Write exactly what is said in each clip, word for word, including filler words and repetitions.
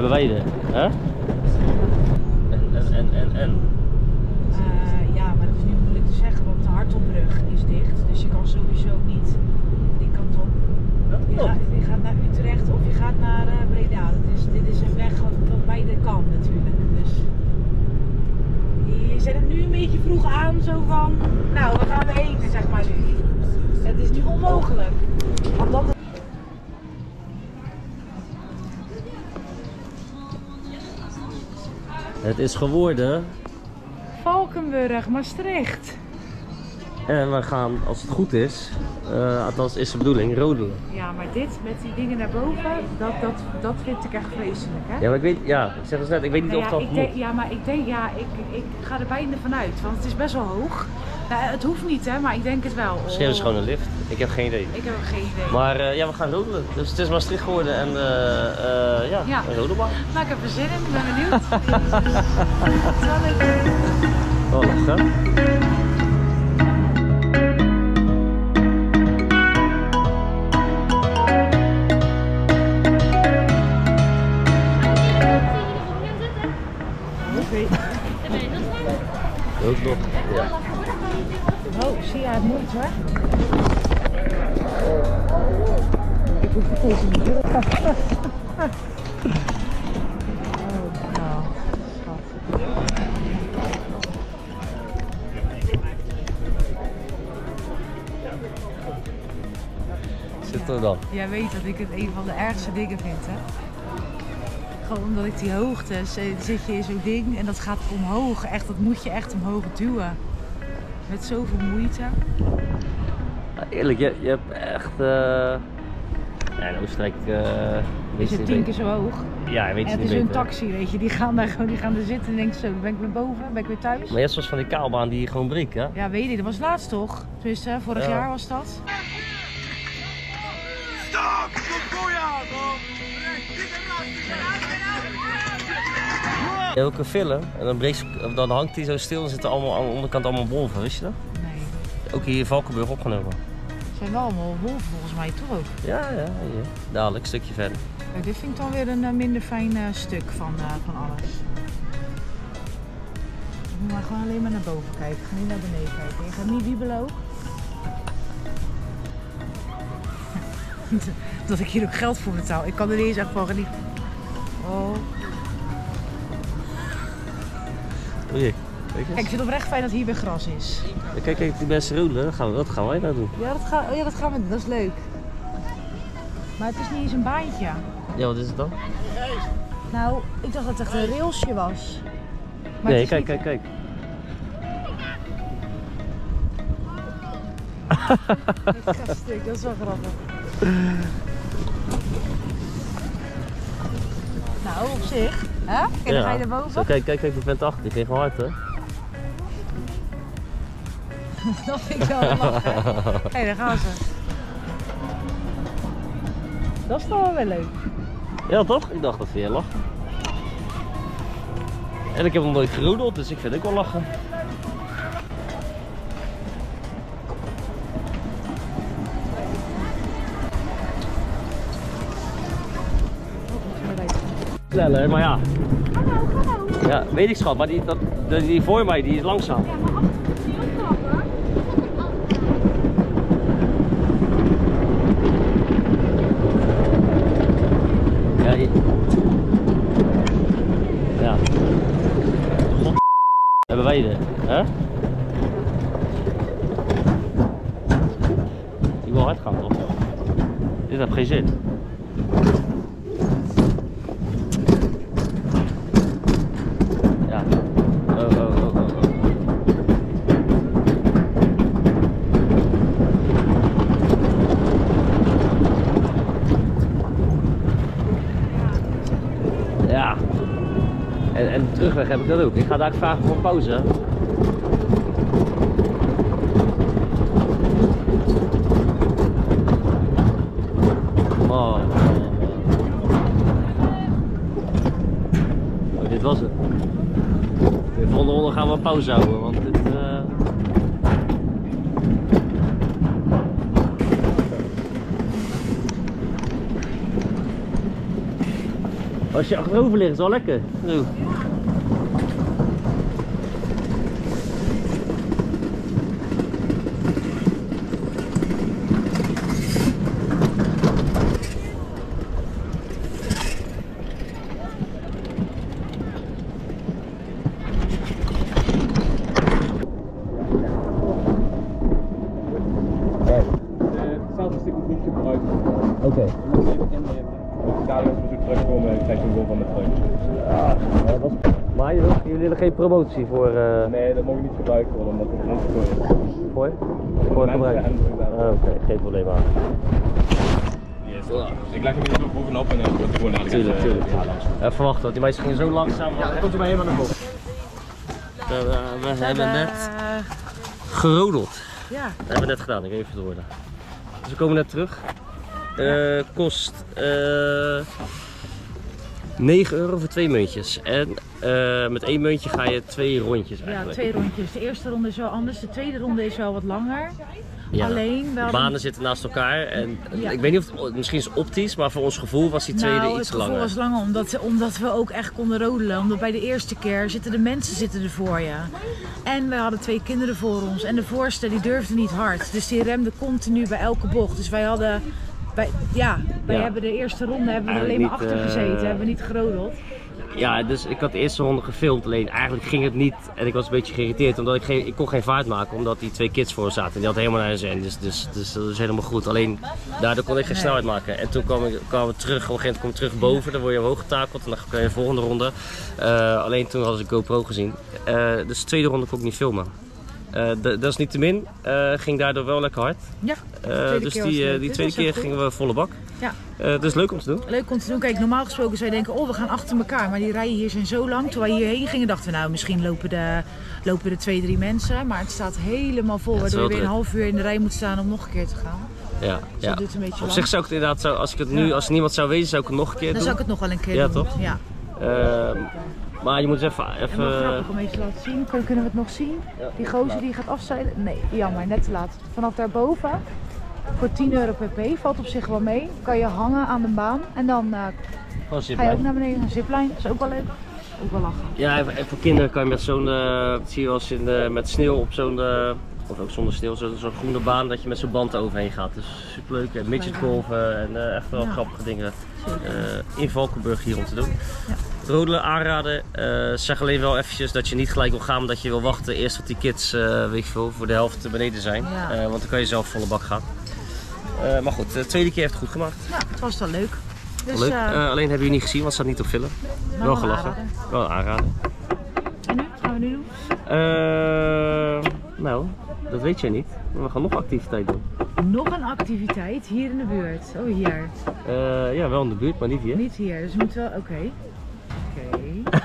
Hebben wij de, hè? En, en, en, en, en. Uh, ja, maar dat is nu moeilijk te zeggen, want de Hartelbrug is dicht. Dus je kan sowieso niet die kant op. Je gaat, je gaat naar Utrecht of je gaat naar uh, Breda. Dus dit is een weg wat, wat beide kan natuurlijk. Dus je zet hem nu een beetje vroeg aan, zo van, nou we gaan eten zeg maar nu. Het is nu onmogelijk. Omdat het... Het is geworden. Valkenburg, Maastricht. En we gaan, als het goed is, uh, althans is de bedoeling, rodelen. Ja, maar dit met die dingen naar boven, dat, dat, dat vind ik echt vreselijk, hè? Ja, maar ik weet, ja, ik zeg het net, ik weet niet nou of ja, dat ik moet. denk, ja, maar ik denk, ja, ik, ik ga er bijna vanuit, want het is best wel hoog. Nou, het hoeft niet, hè, maar ik denk het wel. Misschien hebben ze gewoon een lift, ik heb geen idee. Ik heb ook geen idee. Maar uh, ja, we gaan rodelen, dus het is Maastricht geworden en uh, uh, ja, ja, een rodelbaan. Nou, ik heb er zin in, ik ben benieuwd. Het is wel leuk. Oh, lachen. Ook nog, ja. Oh, zie je het moeite hoor. Ik hoef het deze niet. Oh, nou, schat. Zit er dan? Jij weet dat ik het een van de ergste dingen vind, hè? Gewoon omdat ik die hoogte, zit je in zo'n ding en dat gaat omhoog. Echt, dat moet je echt omhoog duwen. Met zoveel moeite. Ja, eerlijk, je, je hebt echt... Uh... Ja, in Oostenrijk... Uh, is het tien keer zo hoog. Ja, weet je en niet het is beter. een taxi, weet je. Die gaan daar gewoon die gaan er zitten en denken zo, ben ik weer boven? Ben ik weer thuis? Maar je hebt zoals van die kaalbaan die je gewoon breekt, hè? Ja, weet je. Dat was laatst toch? Dus uh, vorig ja. jaar was dat. Stop! Elke fillen en dan, breekt, dan hangt hij zo stil en zitten allemaal aan de onderkant allemaal wolven, wist je dat? Nee. Ook hier in Valkenburg opgenomen. Het zijn wel allemaal wolven volgens mij toch ook? Ja, ja, ja. Dadelijk, een stukje verder. Ja, dit vind ik dan weer een uh, minder fijn uh, stuk van, uh, van alles. Je moet maar gewoon alleen maar naar boven kijken, ga niet naar beneden kijken. Je gaat niet wiebelen ook. Dat ik hier ook geld voor betaal. Ik kan er niet eens echt van genieten. Oh. Oei, kijk, ik vind het oprecht fijn dat hier weer gras is. Ja, kijk, kijk, die mensen rodelen, dat gaan, we, dat gaan wij nou doen. Ja dat, ga, oh ja, dat gaan we doen, dat is leuk. Maar het is niet eens een baantje. Ja, wat is het dan? Nou, ik dacht dat het echt een railsje was. Maar nee, het kijk, niet... kijk, kijk. Dat gaat stuk, dat is wel grappig. Nou, op zich. Hè? Kijk, dan ja. ga je erboven. Zo, kijk, kijk, kijk, die vent achter, die ging gewoon hard, hè? Dat vind ik wel een lachen. Hé, hey, daar gaan ze. Dat is toch wel weer leuk. Ja, toch? Ik dacht dat vind je lachen. En ik heb nog nooit gerodeld, dus ik vind het ook wel lachen. Sneller, maar ja. Hallo, hallo. Ja, weet ik schat, maar die, dat, die, die voor mij die is langzaam. Ja, maar achter is die ook trappen. Ja, je... ja. God. Hebben wij de, hè? Die wil hard gaan toch? Dit heeft geen zin. Ja. Oh, oh, oh, oh, oh. Ja. En, en terugweg heb ik dat ook. Ik ga daar vragen voor een pauze. Oh. Oh, dit was het. De volgende ronde gaan we een pauze houden, want dit... Uh... Als je achterover ligt is wel lekker. Zo. Oké. Okay. Dadelijk als we zo terugkomen, krijg je gewoon van de terug. Ja, dat was... Maar jullie, jullie willen geen promotie voor... Uh... Nee, dat mogen niet gebruikt worden omdat het niet voor is. Voor? Voor het gebruik? Ah, Oké, okay. Geen probleem aan. Yes. Wow. Ik leg hem hier zo bovenop en dan wordt hij gewoon dadelijk. Tuurlijk, tuurlijk. Ja, even wachten, want die meisjes gingen zo langzaam. Ja, dan komt hij maar helemaal naar boven. We, we, we hebben net gerodeld. Ja. Dat hebben we net gedaan, ik even het worden. Dus we komen net terug. Uh, kost uh, negen euro voor twee muntjes. En uh, met één muntje ga je twee rondjes eigenlijk. Ja, twee rondjes. De eerste ronde is wel anders, de tweede ronde is wel wat langer. Ja, Alleen, de banen een... zitten naast elkaar en ja. Ik weet niet of het misschien is optisch, maar voor ons gevoel was die tweede nou, iets langer. langer. Het gevoel was langer omdat, omdat we ook echt konden rodelen. Omdat bij de eerste keer zitten de mensen zitten er voor je. En we hadden twee kinderen voor ons en de voorste die durfde niet hard. Dus die remde continu bij elke bocht. Dus wij hadden... Wij, ja, wij ja. hebben de eerste ronde hebben we alleen maar niet, achter gezeten, uh... hebben we niet gerodeld. Ja, dus ik had de eerste ronde gefilmd, alleen eigenlijk ging het niet en ik was een beetje geïrriteerd omdat ik, geen, ik kon geen vaart maken omdat die twee kids voor zaten en die hadden helemaal naar hun zin, dus, dus, dus dat is helemaal goed. Alleen daardoor kon ik geen nee. snelheid maken en toen kwamen we, kwamen we terug, op een gegeven moment kom ik terug boven, dan word je omhoog getakeld en dan ga je in de volgende ronde. Uh, alleen toen hadden ze GoPro gezien, uh, dus de tweede ronde kon ik niet filmen. Uh, dat is niet te min, uh, ging daardoor wel lekker hard. Ja, uh, dus die, uh, die tweede keer gingen we volle bak. Ja. Uh, dus leuk om te doen. Leuk om te doen. Kijk, normaal gesproken zou je denken, oh we gaan achter elkaar. Maar die rijen hier zijn zo lang. Toen wij hierheen gingen dachten we nou misschien lopen de, lopen de twee, drie mensen. Maar het staat helemaal vol. Ja, waardoor je weer een half uur in de rij moet staan om nog een keer te gaan. Ja, dus ja. dat doet een beetje Op lang. zich zou ik het inderdaad, zo, als ik het nu, ja. als niemand zou wezen, zou ik het nog een keer Dan doen. Dan zou ik het nog wel een keer ja, doen. Toch? Ja, toch? Uh, maar je moet eens even... even... En wel grappig om even te laten zien. Kunnen we het nog zien? Ja, die gozer die gaat afzeilen. Nee, jammer, net te laat. Vanaf daarboven, voor tien euro per p, valt op zich wel mee. Kan je hangen aan de baan en dan uh, ga je ook naar beneden. Een zipline, dat is ook wel leuk. Ook wel lachen. Ja, en voor kinderen kan je met zo'n, uh, zie je als in de, met sneeuw op zo'n, uh, of ook zonder sneeuw, zo'n zo groene baan dat je met zo'n band overheen gaat. Dus superleuk. En midgetgolven en uh, echt wel ja. grappige dingen uh, in Valkenburg hier om te doen. Ja. Rodelen aanraden. Uh, zeg alleen wel eventjes dat je niet gelijk wil gaan, omdat je wil wachten eerst tot die kids uh, weet je veel, voor de helft beneden zijn. Ja. Uh, want dan kan je zelf volle bak gaan. Uh, maar goed, de tweede keer heeft het goed gemaakt. Ja, het was wel leuk. Dus, leuk. Uh, uh, alleen hebben jullie niet gezien, want het staat niet op film. Wel, wel gelachen. Aanraden. Wel aanraden. En nu? Wat gaan we nu doen? Uh, nou, dat weet jij niet. We gaan nog een activiteit doen. Nog een activiteit hier in de buurt? Oh, hier? Uh, ja, wel in de buurt, maar niet hier. Niet hier, dus we moeten wel... Oké. Okay. Oké.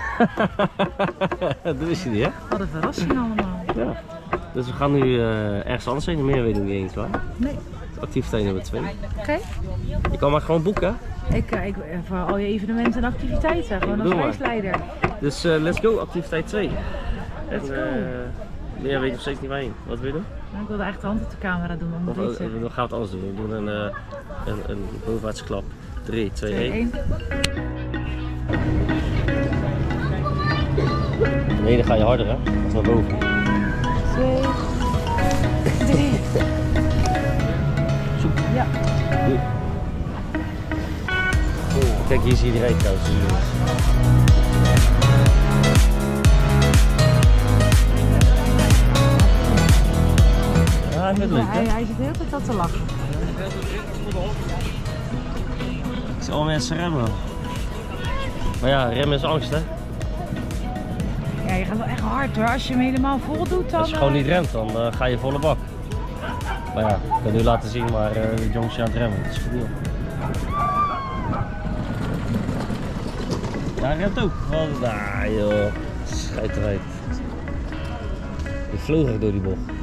Okay. Dat wist je niet, hè? Wat een verrassing allemaal. Ja. Dus we gaan nu uh, ergens anders heen. Meer weten we niet eens waar. Nee. Activiteit nummer twee. Oké. Okay. Je kan maar gewoon boeken. Ik, ik voor al je evenementen en activiteiten. Gewoon als reisleider. Dus uh, let's go, activiteit twee. Let's en, go. Uh, meer weet je nog steeds niet waarheen. Wat wil je doen? Nou, ik wilde echt de hand op de camera doen. Dan, of, uh, dan gaan we het anders doen. We doen een, uh, een, een bovenwaartse klap. drie, twee, één. Nee, dan ga je harder, hè? Als naar boven. twee, drie. Zoek. Ja. Doei. Oh, kijk, hier zie je die rijdt trouwens. Ja, hij vindt het leuk, hè? Hij, hij zit heel tijd te lachen. Ik zie al mensen remmen. Maar ja, remmen is angst, hè? Ja, je gaat wel echt hard hoor. Als je hem helemaal vol doet dan... Als je gewoon niet remt, dan uh, ga je volle bak. Maar ja, ik kan nu laten zien, maar uh, de jongens zijn aan het remmen. Dat is goed. Ja, hij remt ook. Wat daar joh. Schijt eruit. Die vloog echt door die bocht.